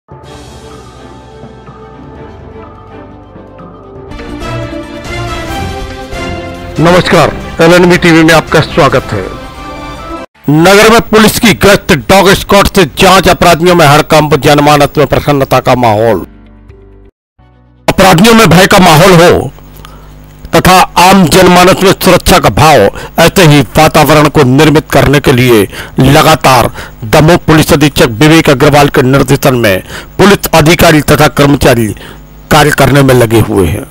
नमस्कार, LNB TV में आपका स्वागत है। नगर में पुलिस की गश्त, डॉग स्क्वाड से जांच, अपराधियों में हड़कंप, जनमानस में प्रसन्नता का माहौल। अपराधियों में भय का माहौल हो तथा आम जनमानस में सुरक्षा का भाव, ऐसे ही वातावरण को निर्मित करने के लिए लगातार दमोह पुलिस अधीक्षक विवेक अग्रवाल के निर्देशन में पुलिस अधिकारी तथा कर्मचारी कार्य करने में लगे हुए हैं।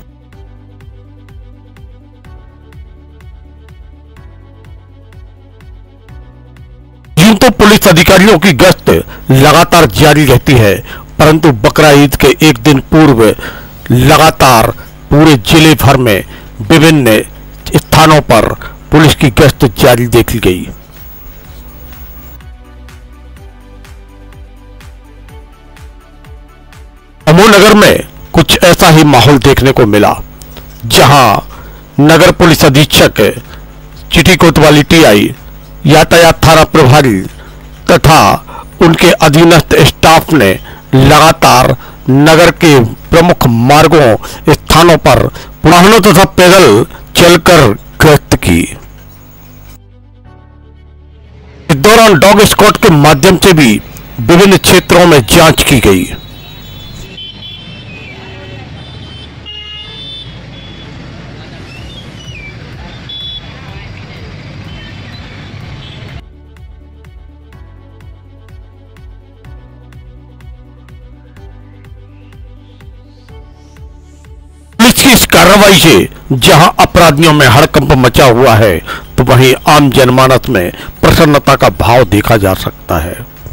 यूं तो पुलिस अधिकारियों की गश्त लगातार जारी रहती है, परंतु बकरा ईद के एक दिन पूर्व लगातार पूरे जिले भर में विभिन्न स्थानों पर पुलिस की गश्त जारी देखी गई। दमोह नगर में कुछ ऐसा ही माहौल देखने को मिला, जहां नगर पुलिस अधीक्षक, चिटी कोतवाली टीआई, यातायात थाना प्रभारी तथा उनके अधीनस्थ स्टाफ ने लगातार नगर के प्रमुख मार्गों, स्थानों पर वाहनों तथा पैदल चलकर गश्त की। इस दौरान डॉग स्क्वाड के माध्यम से भी विभिन्न क्षेत्रों में जांच की गई। पुलिस की इस कार्रवाई से जहां अपराधियों में हड़कंप मचा हुआ है, तो वहीं आम जनमानस में प्रसन्नता का भाव देखा जा सकता है।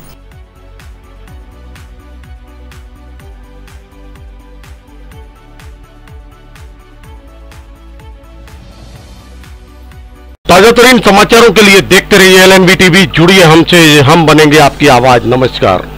ताजा तरीन समाचारों के लिए देखते रहिए एलएनबी टीवी। जुड़िए हमसे, हम बनेंगे आपकी आवाज। नमस्कार।